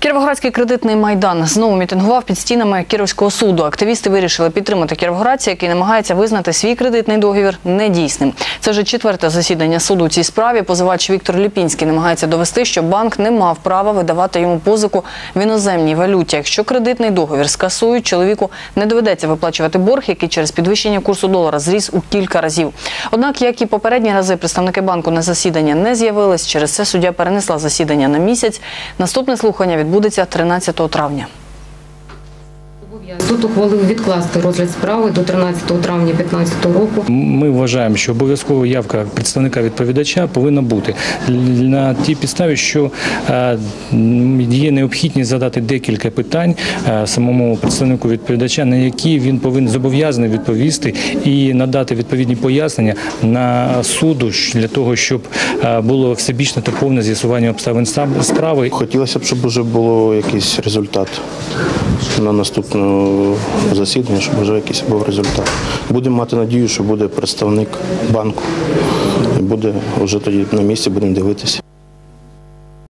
Кіровоградський кредитний майдан знову мітингував під стінами Кіровського суду. Активісти вирішили підтримати кіровоградця, який намагається визнати свій кредитний договір недійсним. Це вже четверте засідання суду у цій справі. Позивач Віктор Ліпінський намагається довести, що банк не мав права видавати йому позику в іноземній валюті. Якщо кредитний договір скасують, чоловіку не доведеться виплачувати борг, який через підвищення курсу долара зріс у кілька разів. Однак, як і попередні рази, представники банку на засідання не з'явились. Через це суддя перенесла засідання на місяць. Наступне слухання відбудеться 13 травня. Суд ухвалив відкласти розгляд справи до 13 травня 2015 року. Ми вважаємо, що обов'язкова явка представника відповідача повинна бути на тій підставі, що є необхідність задати декілька питань самому представнику відповідача, на які він повинен зобов'язаний відповісти і надати відповідні пояснення на суду для того, щоб було всебічне та повне з'ясування обставин справи. Хотілося б, щоб вже було якийсь результат на наступне засідання, щоб вже якийсь був результат. Будемо мати надію, що буде представник банку. І буде вже тоді на місці, будемо дивитися.